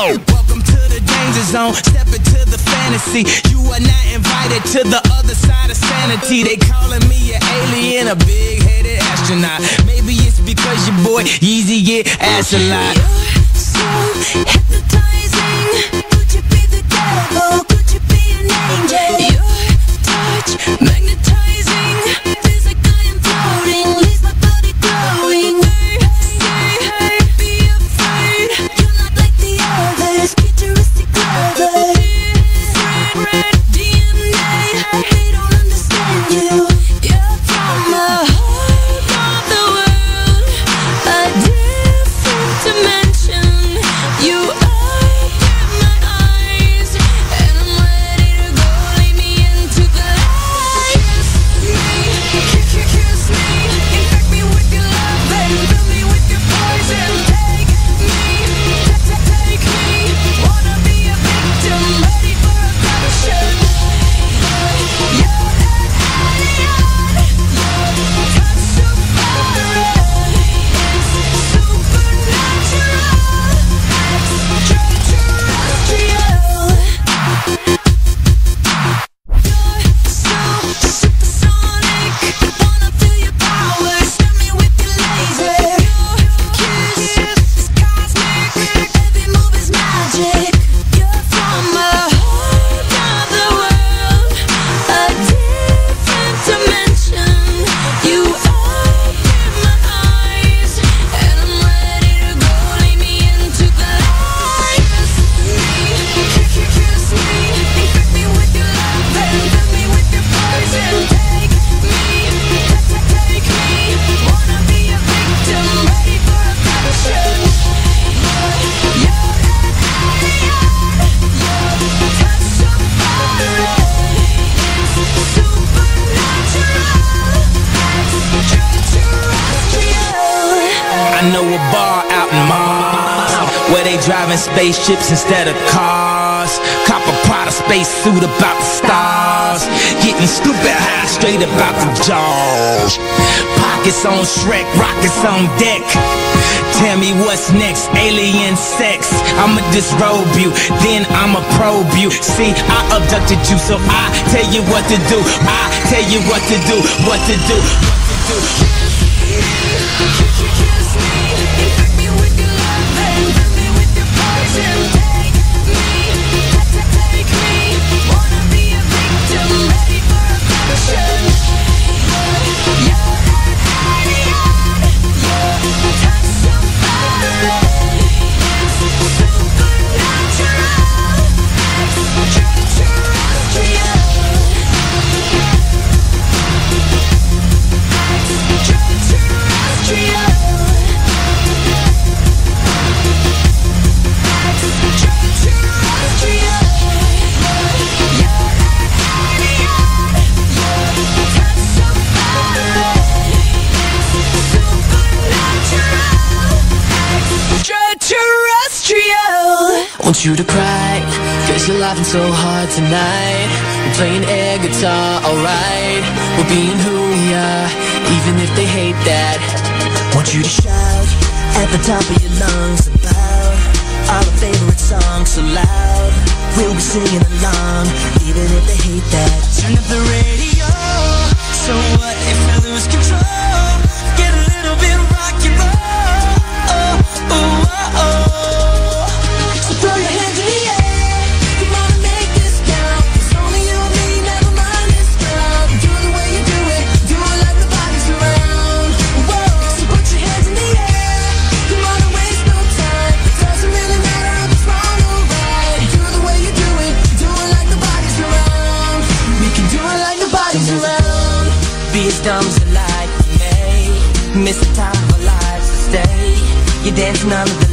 Welcome to the danger zone, step into the fantasy. You are not invited to the other side of sanity. They calling me an alien, a big-headed astronaut. Maybe it's because your boy Yeezy get ass a lot. You're so hypnotizing. Could you be the devil? Could you be an angel? Your touch magnetizing. Feels like I am floating, leaves my body glowing. Say, hey, be afraid. You're not like the others, futuristic clever. Different DNA, they don't understand you. You're from the heart of the world, a different dimension. You open my eyes, and I'm ready to go. Lead me into the light. Kiss me, infect me with your love and fill me with your poison. Take me, wanna be a victim, ready for a passion. You're an alien, your touch so far, supersonic. Wanna feel your power, stun me with your laser. Your kiss is cosmic, every move is magic. You're from the heart of the world, a different dimension. You open my eyes, and I'm ready to go. Lead me into the light. Kiss me, infect me with your love and fill me with your poison. Take me, wanna be a victim, ready for a passion. You're an alien, your touch so far, supernatural, I know a bar out in Mars where they driving spaceships instead of cars. Cop a Prada spacesuit about the stars. Getting stupid high straight about the jaws. Pockets on Shrek, rockets on deck. Tell me what's next, alien sex. I'ma disrobe you, then I'ma probe you. See, I abducted you, so I tell you what to do. I tell you what to do, what to do, what to do. Kiss me, infect me with your love and fill me with your poison. Take me, wanna be a victim, ready for a passion. You're an alien, your touch so far, Want you to cry, cause you're laughing so hard tonight. We're playing air guitar, alright. We're being who we are, even if they hate that. Want you to shout at the top of your lungs about all our favorite songs so loud. We'll be singing along, even if they hate that. Turn up the radio, so what if we lose control? Get a little bit rock and roll. Oh, oh, oh, oh. Throw your hands in the air, come on and make this count. It's only you and me, never mind this crowd. Do it the way you do it like nobody's around. Whoa, so put your hands in the air, come on and waste no time. It doesn't really matter if it's wrong or right. Do it the way you do it like nobody's around. We can do it like nobody's around. Be as dumb as you like, you may miss the time of our lives to stay. You're dancing under the